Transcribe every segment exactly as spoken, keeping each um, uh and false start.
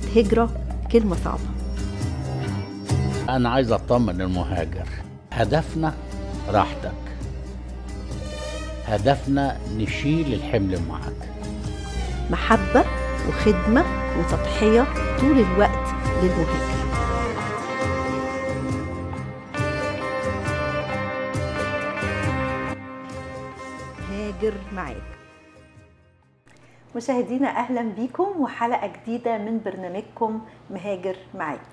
الهجرة كلمة صعبة. أنا عايز أطمن المهاجر، هدفنا راحتك، هدفنا نشيل الحمل معك. محبة وخدمة وتضحية طول الوقت للمهاجر. هاجر معاك. مشاهدينا أهلا بيكم وحلقة جديدة من برنامجكم مهاجر معاك.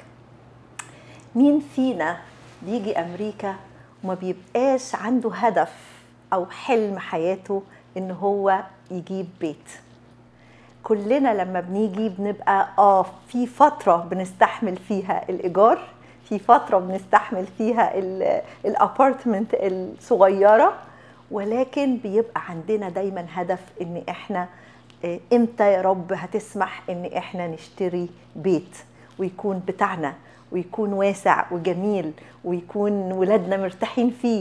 مين فينا بيجي أمريكا وما بيبقاش عنده هدف أو حلم حياته إن هو يجيب بيت؟ كلنا لما بنيجي بنبقى آه في فترة بنستحمل فيها الإيجار، في فترة بنستحمل فيها الأبارتمنت الصغيرة، ولكن بيبقى عندنا دايما هدف إن إحنا إمتى يا رب هتسمح إن إحنا نشتري بيت ويكون بتاعنا ويكون واسع وجميل ويكون ولادنا مرتاحين فيه.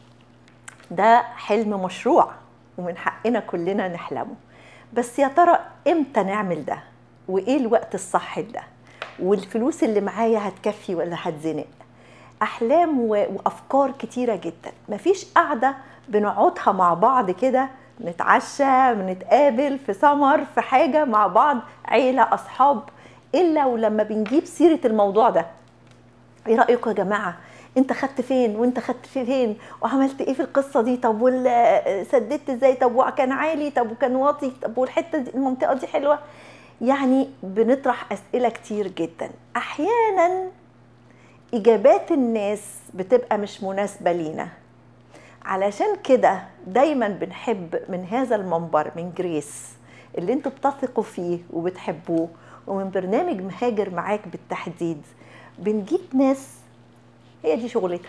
ده حلم مشروع ومن حقنا كلنا نحلمه، بس يا ترى إمتى نعمل ده؟ وإيه الوقت الصح ده؟ والفلوس اللي معايا هتكفي ولا هتزنق؟ أحلام وأفكار كتيرة جدا. مفيش قعدة بنقعدها مع بعض كده، نتعشى بنتقابل في سمر في حاجة مع بعض عيلة أصحاب، إلا ولما بنجيب سيرة الموضوع ده. إيه رأيكم يا جماعة؟ انت خدت فين وانت خدت فين وعملت ايه في القصة دي؟ طب سددت ازاي؟ طب وكان عالي؟ طب وكان واطي؟ طب والحتة دي المنطقة دي حلوة؟ يعني بنطرح أسئلة كتير جدا. أحيانا إجابات الناس بتبقى مش مناسبة لينا، علشان كده دايما بنحب من هذا المنبر من جريس اللي انتوا بتثقوا فيه وبتحبوه، ومن برنامج مهاجر معاك بالتحديد، بنجيب ناس هي دي شغلتها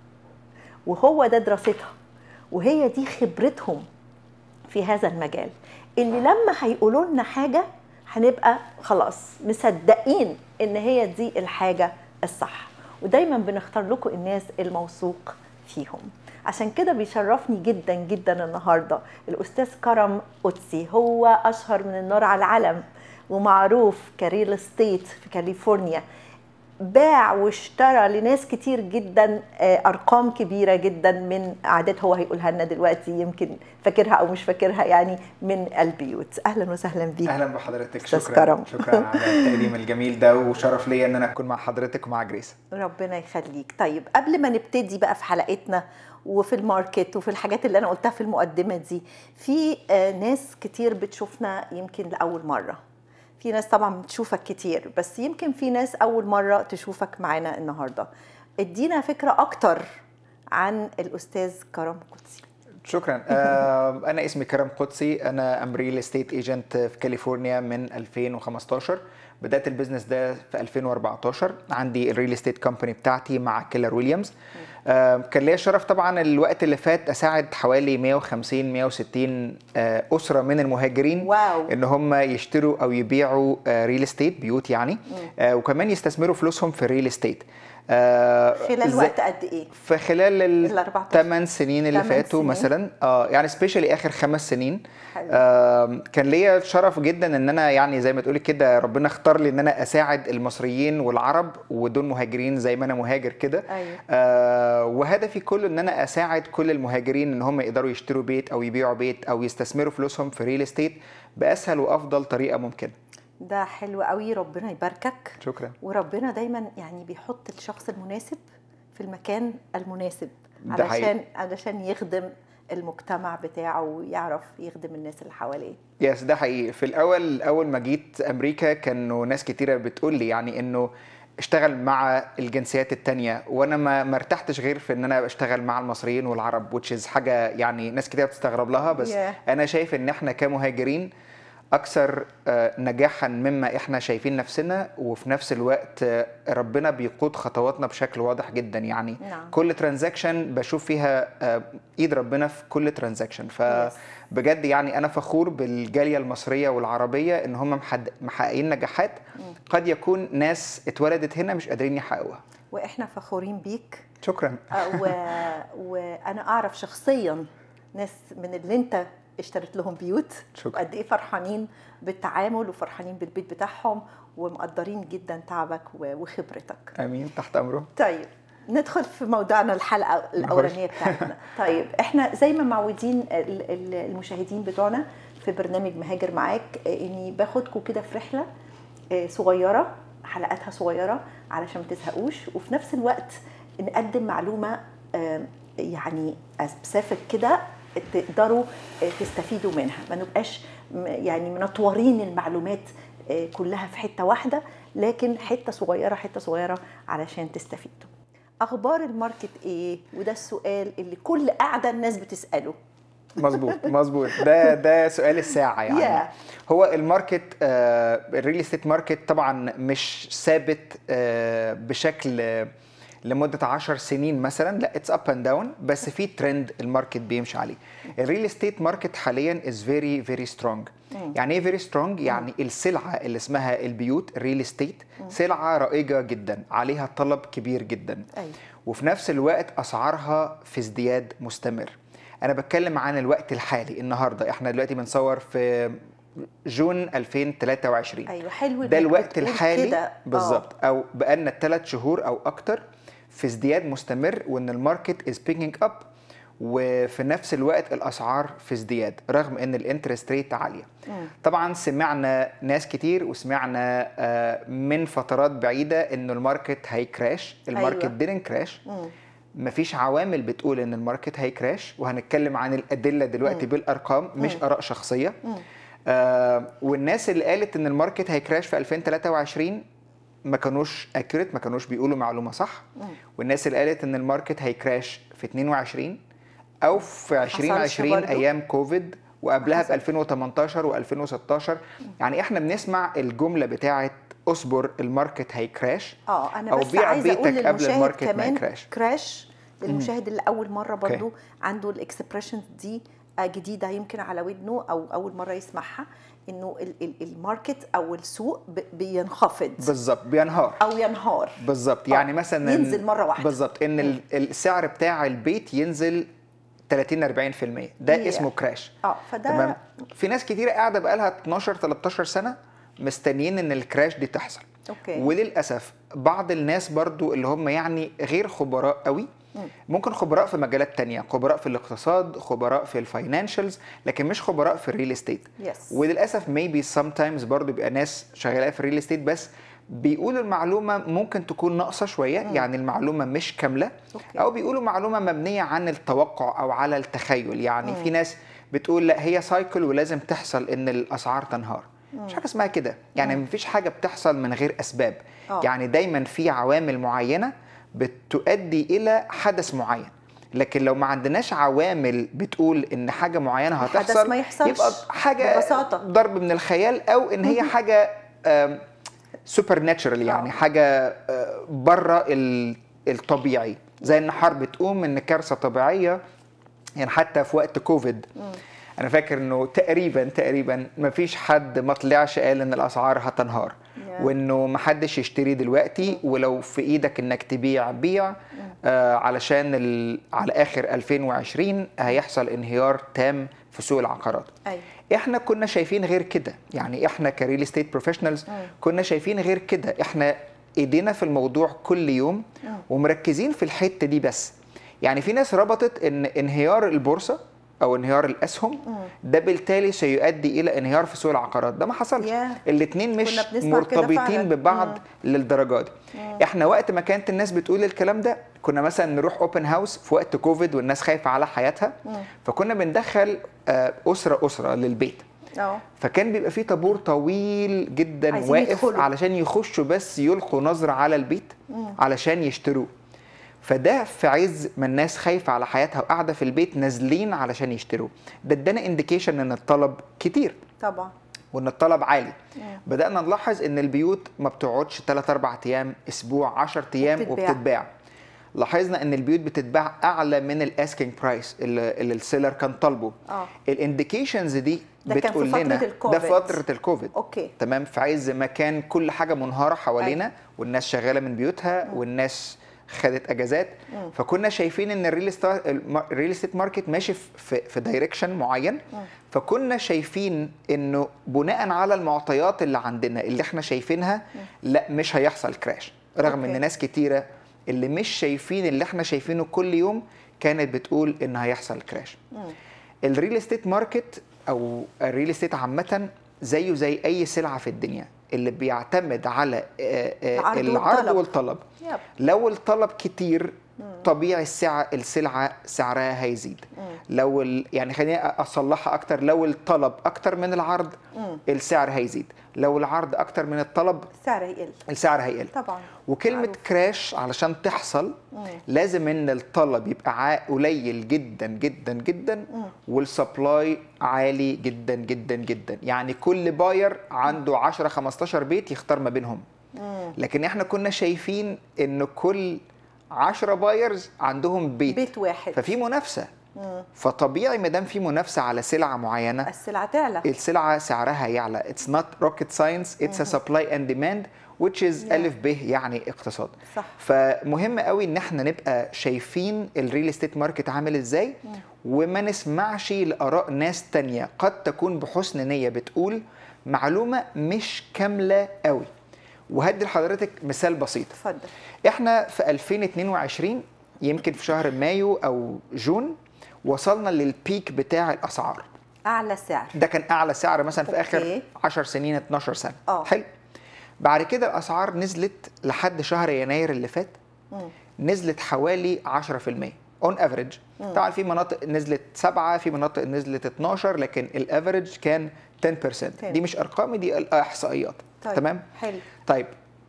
وهو ده دراستها وهي دي خبرتهم في هذا المجال، اللي لما هيقولوا لنا حاجة هنبقى خلاص مصدقين ان هي دي الحاجة الصح. ودايما بنختار لكم الناس الموثوق فيهم. عشان كده بيشرفني جدا جدا النهاردة الأستاذ كرم قدسي. هو أشهر من النار على العلم ومعروف كريل استيت في كاليفورنيا، باع واشترى لناس كتير جدا ارقام كبيره جدا من اعداد هو هيقولها لنا دلوقتي، يمكن فاكرها او مش فاكرها، يعني من البيوت. اهلا وسهلا بيك. اهلا بحضرتك. شكرا كرم. شكرا على التقديم الجميل ده، وشرف ليا ان انا اكون مع حضرتك ومع جريس. ربنا يخليك. طيب قبل ما نبتدي بقى في حلقتنا وفي الماركت وفي الحاجات اللي انا قلتها في المقدمه دي، في ناس كتير بتشوفنا يمكن لاول مره، في ناس طبعا بتشوفك كتير بس يمكن في ناس أول مرة تشوفك معانا النهاردة. ادينا فكرة أكتر عن الأستاذ كرم قدسي. شكرا. أنا اسمي كرم قدسي، أنا أم ريل استيت ايجنت في كاليفورنيا من ألفين وخمستاشر. بدأت البيزنس ده في ألفين وأربعتاشر. عندي الريل استيت كومباني بتاعتي مع كيلر ويليامز. كان ليا الشرف طبعا الوقت اللي فات اساعد حوالي مية وخمسين مية وستين اسره من المهاجرين. واو. ان هم يشتروا او يبيعوا ريل استيت بيوت يعني، وكمان يستثمروا فلوسهم في الريل استيت. خلال وقت قد ايه؟ في خلال الثمان سنين اللي فاتوا سنين. مثلا اه يعني سبيشالي اخر خمس سنين. آه كان ليا الشرف جدا ان انا يعني زي ما تقولي كده ربنا اختار لي ان انا اساعد المصريين والعرب ودول مهاجرين زي ما انا مهاجر كده. أيوة. آه وهدفي كله ان انا اساعد كل المهاجرين ان هم يقدروا يشتروا بيت او يبيعوا بيت او يستثمروا فلوسهم في ريل استيت باسهل وافضل طريقه ممكنه. ده حلو قوي، ربنا يباركك. شكرا. وربنا دايما يعني بيحط الشخص المناسب في المكان المناسب علشان علشان يخدم المجتمع بتاعه ويعرف يخدم الناس اللي حواليه. يس ده حقيقي. في الاول اول ما جيت امريكا كانوا ناس كتيره بتقول لي يعني انه اشتغل مع الجنسيات التانية، وانا ما مرتحتش غير في ان انا اشتغل مع المصريين والعرب، which is حاجه يعني ناس كتير بتستغرب لها، بس yeah. انا شايف ان احنا كمهاجرين اكثر نجاحا مما احنا شايفين نفسنا، وفي نفس الوقت ربنا بيقود خطواتنا بشكل واضح جدا يعني. نعم. كل ترانزاكشن بشوف فيها ايد ربنا في كل ترانزاكشن. فبجد يعني انا فخور بالجاليه المصريه والعربيه ان هم محققين نجاحات قد يكون ناس اتولدت هنا مش قادرين يحققوها، واحنا فخورين بيك. شكرا. و... وانا اعرف شخصيا ناس من اللي انت اشتريت لهم بيوت، شكرا. وقد ايه فرحانين بالتعامل وفرحانين بالبيت بتاعهم، ومقدرين جدا تعبك وخبرتك. امين، تحت امره. طيب ندخل في موضوعنا الحلقه الاولانيه بتاعتنا. طيب احنا زي ما معودين المشاهدين بتوعنا في برنامج مهاجر معاك اني باخدكم كده في رحله صغيره، حلقاتها صغيره علشان ما تزهقوش، وفي نفس الوقت نقدم معلومه يعني بسافر كده تقدروا تستفيدوا منها، ما نبقاش يعني منطورين المعلومات كلها في حته واحده، لكن حته صغيره حته صغيره علشان تستفيدوا. اخبار الماركت ايه؟ وده السؤال اللي كل قاعده الناس بتساله. مظبوط مظبوط، ده ده سؤال الساعه يعني. yeah. هو الماركت الريل استيت ماركت طبعا مش ثابت آه بشكل آه لمده عشر سنين مثلا، لا اتس اب اند داون، بس في ترند الماركت بيمشي عليه. الريل استيت ماركت حاليا از فيري فيري سترونج. يعني ايه فيري سترونج؟ يعني السلعه اللي اسمها البيوت الريل استيت سلعه رائجه جدا، عليها طلب كبير جدا، وفي نفس الوقت اسعارها في ازدياد مستمر. انا بتكلم عن الوقت الحالي النهارده، احنا دلوقتي بنصور في جون ألفين وثلاثة وعشرين. ايوه حلو، ده الوقت الحالي بالظبط، او بقالنا ثلاث شهور او اكتر في ازدياد مستمر، وان الماركت از بيكينج اب، وفي نفس الوقت الاسعار في ازدياد رغم ان الانترست ريت عاليه. مم. طبعا سمعنا ناس كتير وسمعنا من فترات بعيده انه الماركت هيكراش. الماركت أيوة. ديدنت كراش. مفيش عوامل بتقول ان الماركت هيكراش، وهنتكلم عن الادله دلوقتي مم. بالارقام مش مم. اراء شخصيه. آه والناس اللي قالت ان الماركت هيكراش في ألفين وثلاثة وعشرين ما كانوش اكيوريت، ما كانوش بيقولوا معلومه صح. مم. والناس اللي قالت ان الماركت هيكراش في اثنين وعشرين او في ألفين وعشرين ايام كوفيد، وقبلها في ألفين وثمانية عشر وألفين وستاشر. يعني احنا بنسمع الجمله بتاعه اصبر الماركت هيكراش، اه انا بس عايزه اقول للمشاهد كمان كراش للمشاهد اللي اول مره برضو okay. عنده الاكسبريشن دي جديده يمكن على ودنه او اول مره يسمعها، انه الماركت او السوق بينخفض بالظبط، بينهار او ينهار بالظبط. يعني مثلا ينزل مره واحده بالظبط، ان م. السعر بتاع البيت ينزل ثلاثين أربعين في المية، ده yeah. اسمه كراش. اه فده تمام. في ناس كتيره قاعده بقى لها اتناشر تلتاشر سنه مستنيين ان الكراش دي تحصل. اوكي. وللاسف بعض الناس برضو اللي هم يعني غير خبراء قوي، ممكن خبراء في مجالات تانية، خبراء في الاقتصاد، خبراء في الفاينانشالز، لكن مش خبراء في الريل استيت. yes. وللاسف maybe sometimes برضو بيبقى ناس شغاله في الريل استيت بس بيقولوا المعلومه ممكن تكون ناقصه شويه، م. يعني المعلومه مش كامله. okay. او بيقولوا معلومه مبنيه عن التوقع او على التخيل. يعني م. في ناس بتقول لا هي سايكل ولازم تحصل ان الاسعار تنهار. م. مش حاجه اسمها كده، يعني مفيش حاجه بتحصل من غير اسباب. أوه. يعني دايما في عوامل معينه بتؤدي الى حدث معين، لكن لو ما عندناش عوامل بتقول ان حاجه معينه هتحصل ما يبقى حاجه ببساطة. ضرب من الخيال، او ان هي حاجه سوبر ناتشرال، يعني حاجه بره الطبيعي، زي ان حرب تقوم، ان كارثه طبيعيه. يعني حتى في وقت كوفيد انا فاكر انه تقريبا تقريبا ما فيش حد ما طلعش قال ان الاسعار هتنهار، yeah. وانه ما حدش يشتري دلوقتي، ولو في ايدك انك تبيع بيع، آه علشان على اخر ألفين وعشرين هيحصل انهيار تام في سوق العقارات. أي. احنا كنا شايفين غير كده، يعني احنا كريل استيت بروفيشنالز كنا شايفين غير كده. احنا ايدينا في الموضوع كل يوم م. ومركزين في الحته دي بس. يعني في ناس ربطت ان انهيار البورصه او انهيار الاسهم ده بالتالي سيؤدي الى انهيار في سوق العقارات. ده ما حصلش. yeah. الاثنين مش مرتبطين ببعض مم. للدرجه دي. مم. احنا وقت ما كانت الناس بتقول الكلام ده كنا مثلا نروح اوبن هاوس في وقت كوفيد والناس خايفه على حياتها، مم. فكنا بندخل اسره اسره للبيت. أوه. فكان بيبقى فيه طابور طويل جدا واقف يدخلوا. علشان يخشوا بس يلقوا نظره على البيت مم. علشان يشتروه. فده في عز ما الناس خايفه على حياتها وقاعده في البيت نازلين علشان يشتروا. ده ادانا انديكيشن ان الطلب كتير طبعا، وان الطلب عالي. مم. بدانا نلاحظ ان البيوت ما بتقعدش ثلاثة أربعة ايام، اسبوع، عشرة ايام وبتتباع. وبتتباع. لاحظنا ان البيوت بتتباع اعلى من الاسكينج برايس اللي, اللي السيلر كان طالبه. اه الانديكيشنز دي بتقول لنا ده في فتره الكوفيد. اوكي تمام. في عز ما كان كل حاجه منهاره حوالينا، أي. والناس شغاله من بيوتها، م. والناس خدت اجازات. مم. فكنا شايفين ان الريل الريل استيت ماركت ماشي في في دايركشن معين. مم. فكنا شايفين انه بناء على المعطيات اللي عندنا اللي احنا شايفينها لا مش هيحصل كراش، رغم أوكي. ان ناس كتيره اللي مش شايفين اللي احنا شايفينه كل يوم كانت بتقول ان هيحصل كراش. الريل استيت ماركت او الريل استيت عامه زيه زي اي سلعه في الدنيا اللي بيعتمد على آه، آه، العرض العرض والطلب. والطلب. يب. لو الطلب كتير طبيعي السعر السلعه سعرها هيزيد. لو ال... يعني خليني اصلحها اكتر، لو الطلب اكتر من العرض مم. السعر هيزيد، لو العرض اكتر من الطلب السعر يقل السعر هيقل. طبعا. وكلمه معروف. كراش علشان تحصل مم. لازم ان الطلب يبقى عا- قليل جدا جدا جدا مم. والسبلاي عالي جدا جدا جدا. يعني كل باير عنده عشرة خمستاشر بيت يختار ما بينهم. مم. لكن احنا كنا شايفين ان كل عشرة بايرز عندهم بيت, بيت واحد. ففي منافسه. مم. فطبيعي ما دام في منافسه على سلعه معينه السلعة تعلى. السلعه سعرها يعلى. It's not rocket science, it's a supply and demand which is Yeah. ألف ب يعني اقتصاد. صح. فمهم قوي ان احنا نبقى شايفين الريل استيت ماركت عامل ازاي وما نسمعش لاراء ناس تانية قد تكون بحسن نيه بتقول معلومه مش كامله قوي. وهدي لحضرتك مثال بسيط. اتفضل. احنا في ألفين واتنين وعشرين يمكن في شهر مايو او جون وصلنا للبيك بتاع الاسعار. أعلى سعر. ده كان اعلى سعر مثلا في اخر أوكي. عشر سنين اتناشر سنه. آه. حلو. بعد كده الاسعار نزلت لحد شهر يناير اللي فات مم. نزلت حوالي عشرة في المية اون افريج. طبعا في مناطق نزلت سبعة، في مناطق نزلت اتناشر، لكن الافريج كان عشرة في المية. دي مش ارقامي، دي الاحصائيات. طيب. تمام. حلو. طيب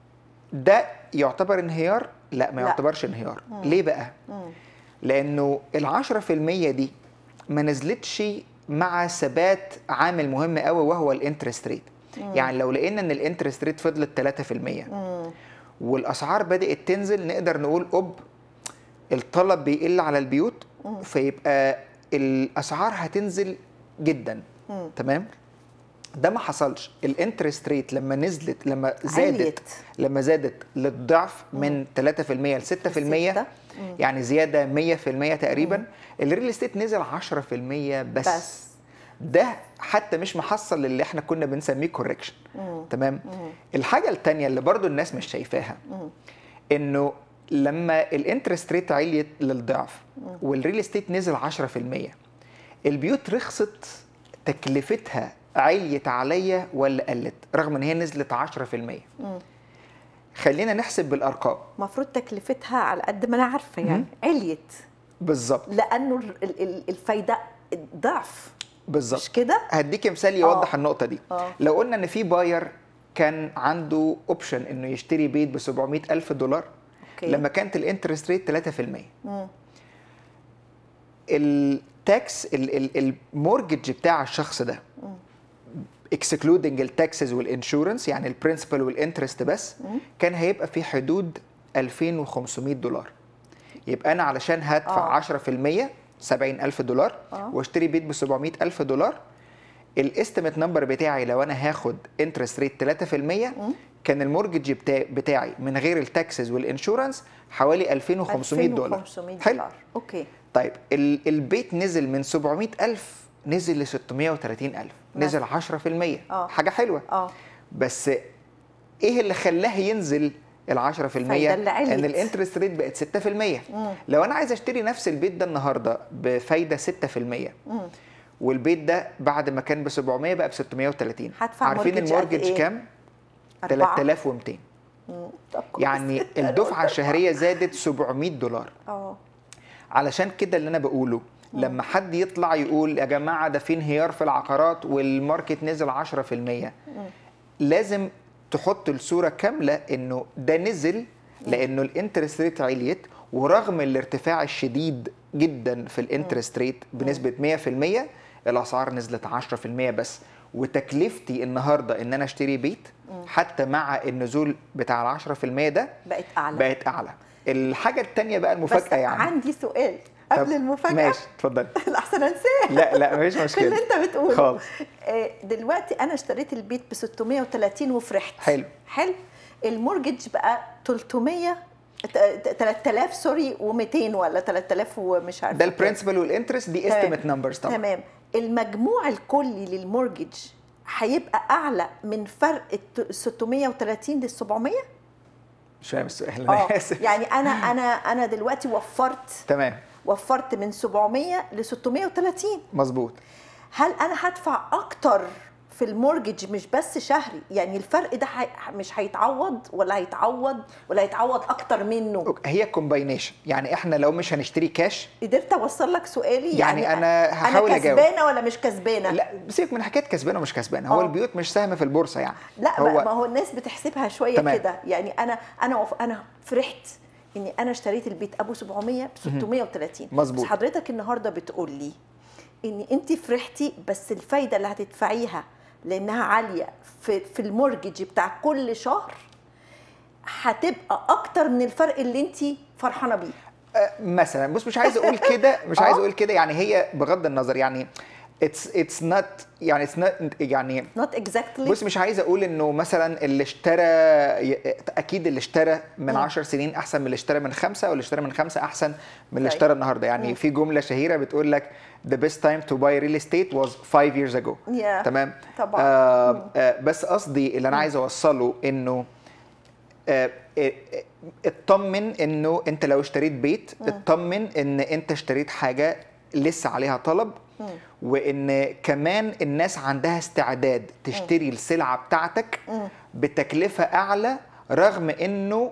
ده يعتبر انهيار؟ لا ما لا. يعتبرش انهيار. ليه بقى؟ مم. لانه العشرة في المية دي ما نزلتش مع ثبات عامل مهم قوي وهو الانترست ريت. يعني لو لقينا ان الانترست ريت فضلت تلاتة في المية مم. والاسعار بدات تنزل نقدر نقول اوب الطلب بيقل على البيوت فيبقى الاسعار هتنزل جدا. مم. تمام. ده ما حصلش. الانترست ريت لما نزلت لما زادت عليت. لما زادت للضعف من تلاتة في المية ل ستة في المية ستة. يعني زياده مية في المية تقريبا. الريل استيت نزل عشرة في المية بس, بس. ده حتى مش محصل اللي احنا كنا بنسميه كوركشن. تمام. الحاجه الثانيه اللي برضو الناس مش شايفاها انه لما الانترست ريت عليت للضعف والريل استيت نزل عشرة في المية البيوت رخصت تكلفتها عليت عليا ولا قلت رغم ان هي نزلت عشرة في المية. خلينا نحسب بالارقام. المفروض تكلفتها على قد ما انا عارفه يعني عليت بالظبط لانه ال- ال- الفايده ضعف. بالظبط. مش كده؟ هديك مثال يوضح آه. النقطه دي. آه. لو قلنا ان في باير كان عنده اوبشن انه يشتري بيت ب سبعمية الف دولار. أوكي. لما كانت الانترست ريت تلاتة في المية مم. التاكس ال- ال- المورجج بتاع الشخص ده اكسكلودنج التاكسز والانشورنس يعني البرنسبل والانترست بس كان هيبقى في حدود ألفين وخمسمية دولار. يبقى انا علشان هدفع آه. عشرة في المية سبعين الف دولار آه. واشتري بيت ب سبعمية الف دولار. الاستيميت نمبر بتاعي لو انا هاخد انترست ريت تلاتة في المية كان المورجج بتاعي, بتاعي من غير التاكسز والانشورنس حوالي ألفين وخمسمية دولار. ألفين وخمسمية حلو. دولار. اوكي. طيب ال- البيت نزل من سبعمية الف نزل ل ستمية وتلاتين الف نزل عشرة في المية. آه. حاجه حلوه. اه بس ايه اللي خلاه ينزل ال عشرة في المية؟ الفايدة اللي عليت. ان الانترست ريت بقت ستة في المية. مم. لو انا عايز اشتري نفس البيت ده النهارده بفايده ستة في المية مم. والبيت ده بعد ما كان ب سبعمية بقى ب ستمية وتلاتين هدفع عارفين مورجج قد المورجج إيه؟ كام؟ أربعة؟ تلاتة آلاف ومتين. مم. طب كويس. يعني الدفعه الشهريه زادت سبعمية دولار. اه علشان كده اللي انا بقوله لما حد يطلع يقول يا جماعه ده في انهيار في العقارات والماركت نزل عشرة في المية لازم تحط الصوره كامله انه ده نزل لانه الانترست ريت عليت ورغم الارتفاع الشديد جدا في الانترست ريت بنسبه مية في المية الاسعار نزلت عشرة في المية بس. وتكلفتي النهارده ان انا اشتري بيت حتى مع النزول بتاع ال عشرة في المية ده بقت اعلى. بقت اعلى. الحاجه الثانيه بقى بس المفاجاه يعني عندي سؤال طب قبل المفاجاه. ماشي اتفضلي. الاحسن انساه. لا لا مفيش في مشكله اللي انت بتقوله خالص. آه، دلوقتي انا اشتريت البيت ب ستمية وتلاتين وفرحت. حلو. حلو. المورجج بقى تلتمية ثلاثة آلاف سوري و200 ولا ثلاثة آلاف ومش عارفه ده البرنسبل والانترست دي استيميت نمبرز طبعا. تمام. المجموع الكلي للمورجج هيبقى اعلى من فرق ال ستمية وتلاتين لل سبعمية؟ مش فاهم السؤال، اه انا اسف. يعني انا انا انا دلوقتي وفرت تمام وفرت من سبعمية ل ستمية وتلاتين. مظبوط. هل انا هدفع اكتر في المورجج مش بس شهري؟ يعني الفرق ده حي... مش هيتعوض ولا هيتعوض ولا هيتعوض اكتر منه؟ هي كومباينيشن، يعني احنا لو مش هنشتري كاش. قدرت اوصل لك سؤالي؟ يعني, يعني انا هحاول اجاوب. انا كسبانه ولا مش كسبانه؟ لا سيبك من حكايه كسبانه ومش كسبانه، هو أوه. البيوت مش سهم في البورصه يعني. لا هو ما هو الناس بتحسبها شويه كده. يعني انا انا وف... انا فرحت اني انا اشتريت البيت ابو سبعمية ب ستمية وتلاتين. مظبوط. بس حضرتك النهارده بتقول لي ان انت فرحتي بس الفايده اللي هتدفعيها لانها عاليه في في المورجج بتاع كل شهر هتبقى اكتر من الفرق اللي انت فرحانه بيه. أه مثلا بص، مش عايز اقول كده، مش عايز اقول كده، يعني هي بغض النظر يعني اتس اتس نوت يعني اتس نوت يعني نوت اكزاكتلي. بص مش عايز اقول انه مثلا اللي اشترى، اكيد اللي اشترى من عشر سنين احسن من اللي اشترى من خمسه، واللي اشترى من خمسه احسن من اللي اشترى النهارده. يعني في جمله شهيره بتقول لك the best time to buy real estate was five years ago. yeah. تمام. طبعا. آه آه بس قصدي اللي انا عايز اوصله انه آه اطمن انه انت لو اشتريت بيت اطمن ان انت اشتريت حاجه لسه عليها طلب، وان كمان الناس عندها استعداد تشتري السلعه بتاعتك بتكلفه اعلى، رغم انه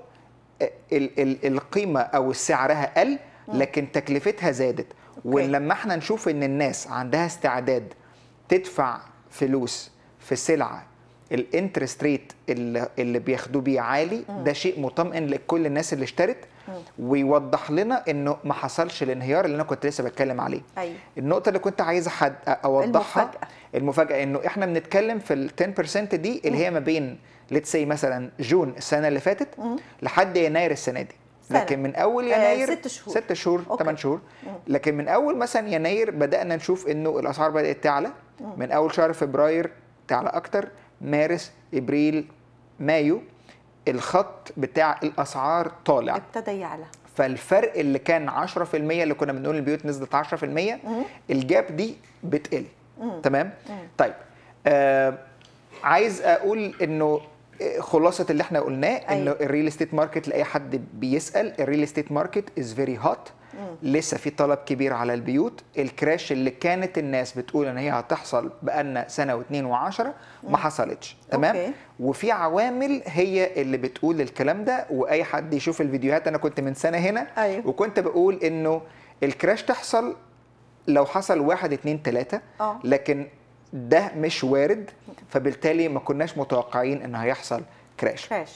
ال ال القيمه او سعرها قل لكن تكلفتها زادت. ولما احنا نشوف ان الناس عندها استعداد تدفع فلوس في سلعه الانترست ريت اللي, اللي بياخدوه بيه عالي، ده شيء مطمئن لكل الناس اللي اشترت، ويوضح لنا انه ما حصلش الانهيار اللي انا كنت لسه بتكلم عليه. أيوة. النقطه اللي كنت عايز حد اوضحها، المفاجاه المفاجاه انه احنا بنتكلم في ال عشرة بالمية دي اللي هي ما بين ليتس سي مثلا جون السنه اللي فاتت لحد يناير السنه دي. سنة. لكن من اول يناير آه ست شهور ست شهور ثمان شهور. لكن من اول مثلا يناير بدانا نشوف انه الاسعار بدات تعلى. من اول شهر فبراير تعلى اكتر، مارس ابريل مايو الخط بتاع الاسعار طالع، ابتدى يعلى. فالفرق اللي كان عشرة في المية اللي كنا بنقول البيوت نزلت عشرة في المية، الجاب دي بتقل. مم. تمام. مم. طيب آه عايز اقول انه خلاصه اللي احنا قلناه، أيوة. انه الريل استيت ماركت لاي حد بيسال، الريل استيت ماركت از فيري هوت، لسه في طلب كبير على البيوت. الكراش اللي كانت الناس بتقول ان هي هتحصل بقالنا سنه واثنين وعشرة ما حصلتش. تمام. أوكي. وفي عوامل هي اللي بتقول الكلام ده، واي حد يشوف الفيديوهات انا كنت من سنه هنا. أيوة. وكنت بقول انه الكراش تحصل لو حصل واحد اتنين تلاته، أوه. لكن ده مش وارد، فبالتالي ما كناش متوقعين ان هيحصل كراش. كراش.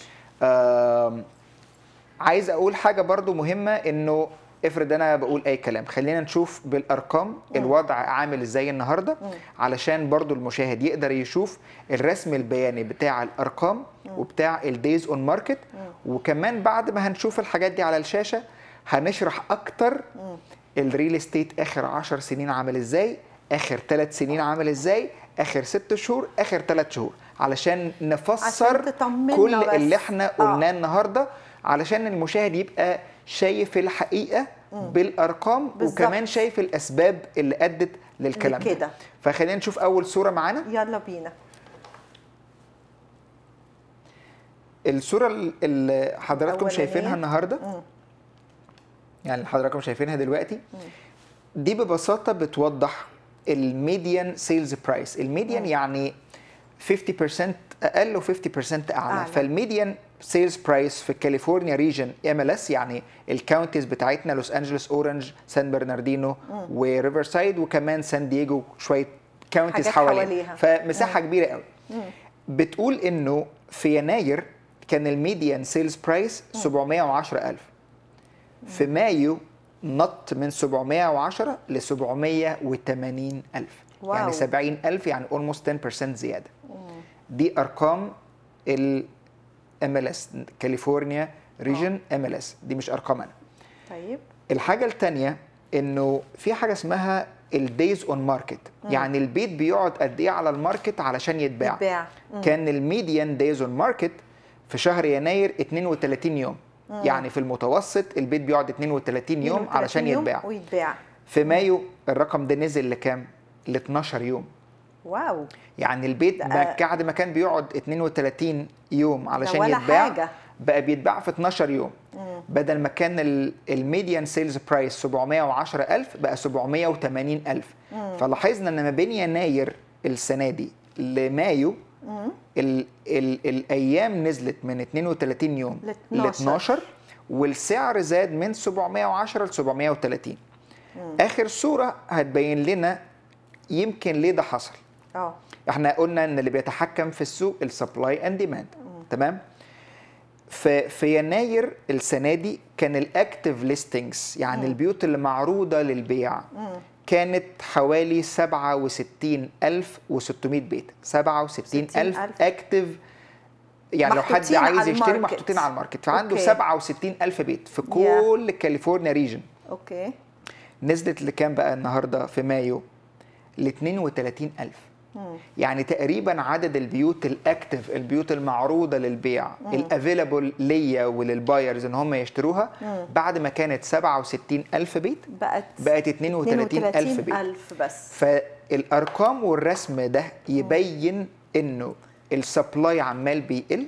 آه عايز اقول حاجه برضو مهمه، انه افرض انا بقول اي كلام، خلينا نشوف بالارقام م. الوضع عامل ازاي النهارده، م. علشان برضو المشاهد يقدر يشوف الرسم البياني بتاع الارقام م. وبتاع الدايز اون ماركت. وكمان بعد ما هنشوف الحاجات دي على الشاشه هنشرح اكتر الريل استيت اخر عشر سنين عامل ازاي، اخر ثلاث سنين عامل ازاي، اخر ست شهور، اخر ثلاث شهور، علشان نفسر كل اللي احنا قلناه آه. النهارده، علشان المشاهد يبقى شايف الحقيقه مم. بالارقام بالزبط. وكمان شايف الاسباب اللي ادت للكلام ده. فخلينا نشوف اول صوره معانا. يلا بينا. الصوره اللي حضراتكم شايفينها النهارده، مم. يعني حضراتكم شايفينها دلوقتي، مم. دي ببساطه بتوضح الميديان سيلز برايس. الميديان يعني خمسين بالمية اقل و خمسين بالمية اعلى, أعلى. فالميديان سيلز برايس في كاليفورنيا ريجن ام ال اس، يعني الكاونتيز بتاعتنا لوس انجلوس، اورنج، سان برناردينو وريفرسايد، وكمان سان دييجو، شويه كاونتيز حواليها، فمساحه مم. كبيره قوي. مم. بتقول انه في يناير كان الميديان سيلز برايس سبعمية وعشرة ألف، في مايو نط من سبعمية وعشرة ل سبعمية وتمانين ألف. واو. يعني سبعين ألف، يعني almost عشرة بالمية زياده. مم. دي ارقام ال ام ال اس، كاليفورنيا ريجن ام ال اس، دي مش ارقام انا. طيب الحاجه الثانيه انه في حاجه اسمها الدايز اون ماركت، يعني البيت بيقعد قد ايه على الماركت علشان يتباع. يتباع. كان الميديان دايز اون ماركت في شهر يناير اتنين وتلاتين يوم، مم. يعني في المتوسط البيت بيقعد اثنين وثلاثين يوم علشان يوم يتباع ويتباع. في مايو الرقم ده نزل لكام؟ ل اتناشر يوم. واو. يعني البيت بعد ما كان بيقعد اثنين وثلاثين يوم علشان يتباع حاجة. بقى بيتباع في اتناشر يوم. مم. بدل ما كان الميديان سيلز برايس سبعمائة وعشرة ألف بقى سبعمائة وثمانين ألف. مم. فلاحظنا ان ما بين يناير السنه دي لمايو ال ال الايام نزلت من اتنين وثلاثين يوم ل اتناشر والسعر زاد من سبعمائة وعشرة ل سبعمائة وثلاثين. مم. اخر صوره هتبين لنا يمكن ليه ده حصل. اه احنا قلنا ان اللي بيتحكم في السوق السبلاي اند ديماند. تمام. في في يناير السنه دي كان الاكتيف ليستنجز يعني مم. البيوت اللي معروضه للبيع مم. كانت حوالي سبعة وستين ألف وستمائة بيت. سبعة وستين ألف اكتيف يعني لو حد عايز يشتري محطوطين على الماركت فعنده أوكي. سبعة وستين ألف بيت في كل yeah. كاليفورنيا ريجن. اوكي. نزلت لكام بقى النهارده في مايو؟ ل اتنين وثلاثين ألف. مم. يعني تقريبا عدد البيوت الاكتف البيوت المعروضه للبيع الافيلابل ليا وللبايرز ان هم يشتروها مم. بعد ما كانت سبعة وستين ألف بيت بقت بقت اتنين وثلاثين ألف بيت ألف بس. فالارقام والرسم ده يبين انه السبلاي عمال بيقل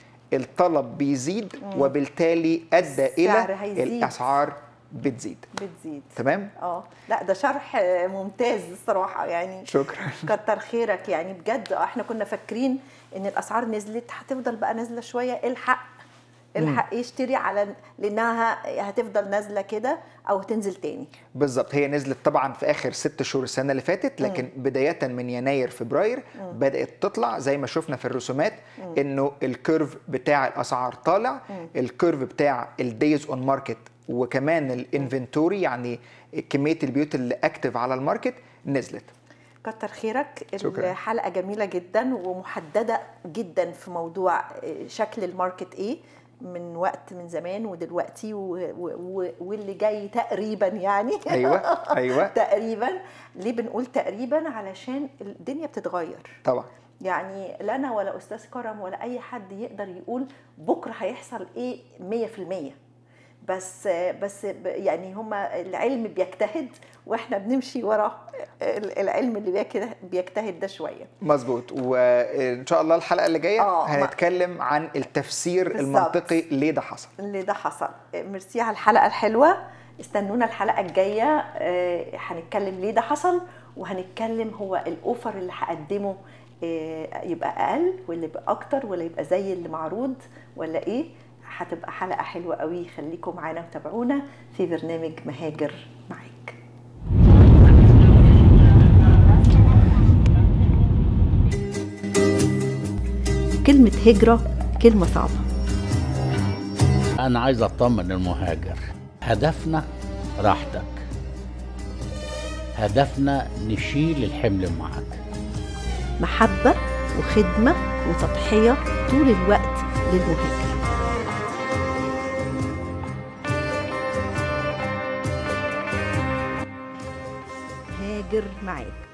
الطلب بيزيد مم. وبالتالي ادى الى الاسعار بتزيد بتزيد. تمام. اه لا ده شرح ممتاز الصراحه يعني. شكرا. كتر خيرك يعني بجد. احنا كنا فاكرين ان الاسعار نزلت هتفضل بقى نازله شويه. الحق الحق يشتري على لانها هتفضل نازله كده او هتنزل تاني. بالظبط. هي نزلت طبعا في اخر ست شهور السنه اللي فاتت لكن مم. بدايه من يناير فبراير مم. بدات تطلع زي ما شفنا في الرسومات مم. انه الكيرف بتاع الاسعار طالع. مم. الكيرف بتاع الدايز اون ماركت وكمان الانفنتوري يعني كميه البيوت اللي اكتف على الماركت نزلت. كتر خيرك. شكرا. الحلقه جميله جدا ومحدده جدا في موضوع شكل الماركت ايه من وقت من زمان ودلوقتي و... و... واللي جاي تقريبا يعني. ايوه ايوه تقريبا. ليه بنقول تقريبا؟ علشان الدنيا بتتغير طبعا. يعني لا انا ولا استاذ كرم ولا اي حد يقدر يقول بكره هيحصل ايه مية في المية. بس بس يعني هما العلم بيجتهد واحنا بنمشي ورا العلم اللي بيجتهد ده شويه. مظبوط. وان شاء الله الحلقه اللي جايه آه هنتكلم عن التفسير بالزبط. المنطقي ليه ده حصل. ليه ده حصل. ميرسي على الحلقه الحلوه. استنونا الحلقه الجايه هنتكلم ليه ده حصل وهنتكلم هو الاوفر اللي هقدمه يبقى اقل ولا يبقى اكتر ولا يبقى زي اللي معروض ولا ايه. هتبقى حلقة حلوة قوي. خليكم معانا وتابعونا في برنامج مهاجر معاك. كلمة هجرة كلمة صعبة. أنا عايز أطمن المهاجر هدفنا راحتك. هدفنا نشيل الحمل معك. محبة وخدمة وتضحية طول الوقت للمهاجر. هاجر معاك.